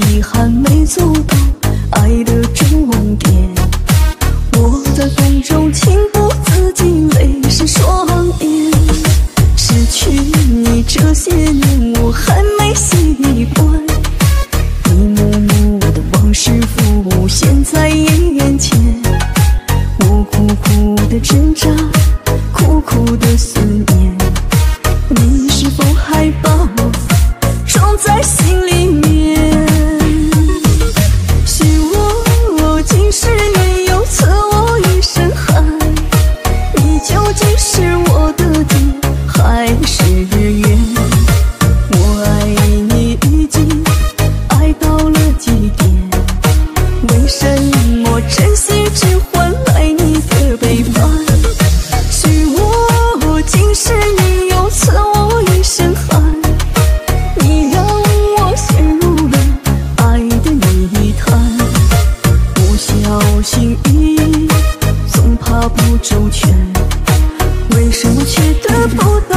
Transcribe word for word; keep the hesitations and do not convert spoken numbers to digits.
遗憾没做到爱的终点。我在风中情不自禁，泪湿双眼。失去你这些年，我还没习惯，一幕幕的往事浮现在眼前。我苦苦的挣扎，苦苦的思念，你是否还把我装在心里面？是我今世没有测我一身汗，你究竟是我的劫还是缘？我爱你已经爱到了极点，为什么珍惜只换来你的背叛？是我今世没有测我一身汗，你让我陷入了爱的泥潭。不小心翼翼，总怕不周全，为什么却得不到